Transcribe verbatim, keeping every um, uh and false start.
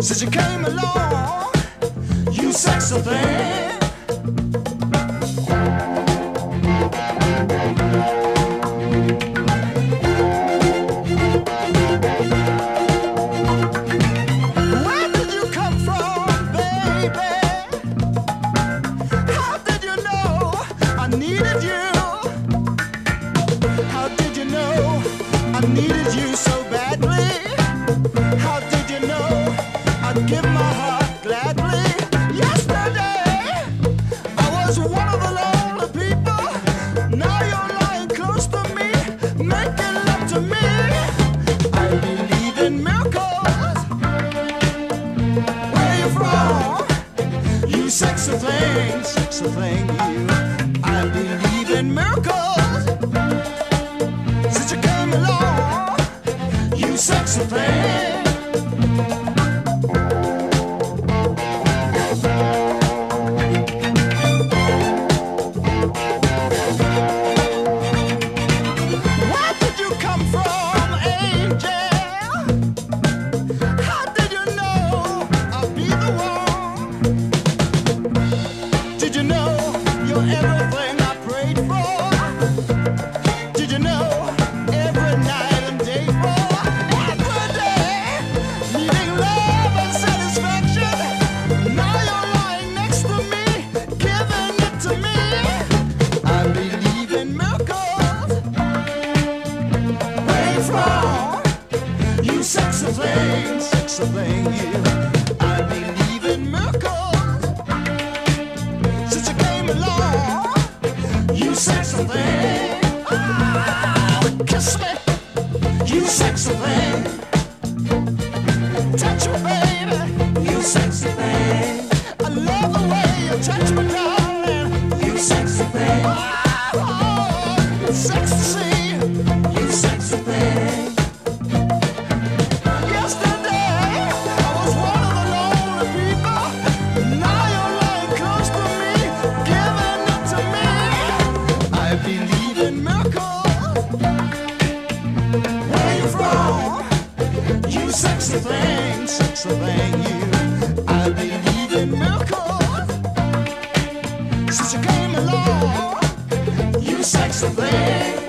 Since you came along, you sexy thing. Where did you come from, baby? How did you know I needed you? How did you know I needed you so badly? How did you know I'd give my heart gladly? Yesterday I was one of the lonely people. Now you're lying close to me, making love to me. I believe in miracles. Where you from? You sexy thing, sexy thing, you. I believe in miracles. Since you came along, you sexy thing. Did you know you're everything I prayed for? Did you know every night and day for? Every day, needing love and satisfaction. Now you're lying next to me, giving it to me. I believe in miracles. Where you from? You sexy thing, sexy thing, you. I believe in miracles. Along, you sexy thing. Oh, kiss me, you sexy thing. Touch me, baby, you sexy thing. I love the way you touch me, darling. You sexy thing. Oh, oh, it's sexy to see you sexy thing. Yesterday I was one of the lonely people. Now you're lying close to me. I believe in miracles. Where you from? You sexy thing, sexy thing, you. I believe in miracles. Since you came along, you sexy thing.